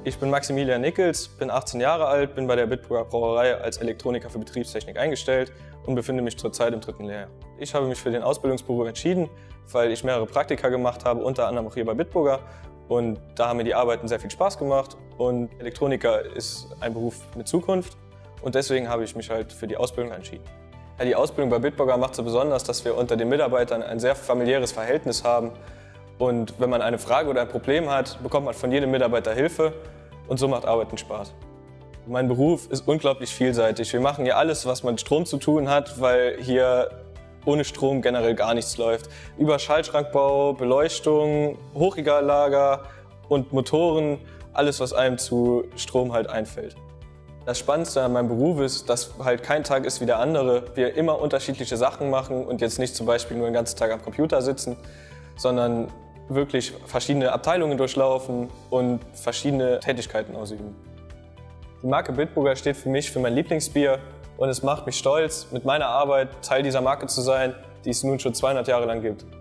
Ich bin Maximilian Nickels, bin 18 Jahre alt, bin bei der Bitburger Brauerei als Elektroniker für Betriebstechnik eingestellt und befinde mich zurzeit im 3. Lehrjahr. Ich habe mich für den Ausbildungsberuf entschieden, weil ich mehrere Praktika gemacht habe, unter anderem auch hier bei Bitburger. Und da haben mir die Arbeiten sehr viel Spaß gemacht und Elektroniker ist ein Beruf mit Zukunft und deswegen habe ich mich halt für die Ausbildung entschieden. Ja, die Ausbildung bei Bitburger macht so besonders, dass wir unter den Mitarbeitern ein sehr familiäres Verhältnis haben und wenn man eine Frage oder ein Problem hat, bekommt man von jedem Mitarbeiter Hilfe und so macht Arbeiten Spaß. Mein Beruf ist unglaublich vielseitig. Wir machen hier alles, was mit Strom zu tun hat, weil hier ohne Strom generell gar nichts läuft. Über Schaltschrankbau, Beleuchtung, Hochregallager und Motoren, alles was einem zu Strom halt einfällt. Das Spannendste an meinem Beruf ist, dass halt kein Tag ist wie der andere. Wir immer unterschiedliche Sachen machen und jetzt nicht zum Beispiel nur den ganzen Tag am Computer sitzen, sondern wirklich verschiedene Abteilungen durchlaufen und verschiedene Tätigkeiten ausüben. Die Marke Bitburger steht für mich für mein Lieblingsbier und es macht mich stolz, mit meiner Arbeit Teil dieser Marke zu sein, die es nun schon 200 Jahre lang gibt.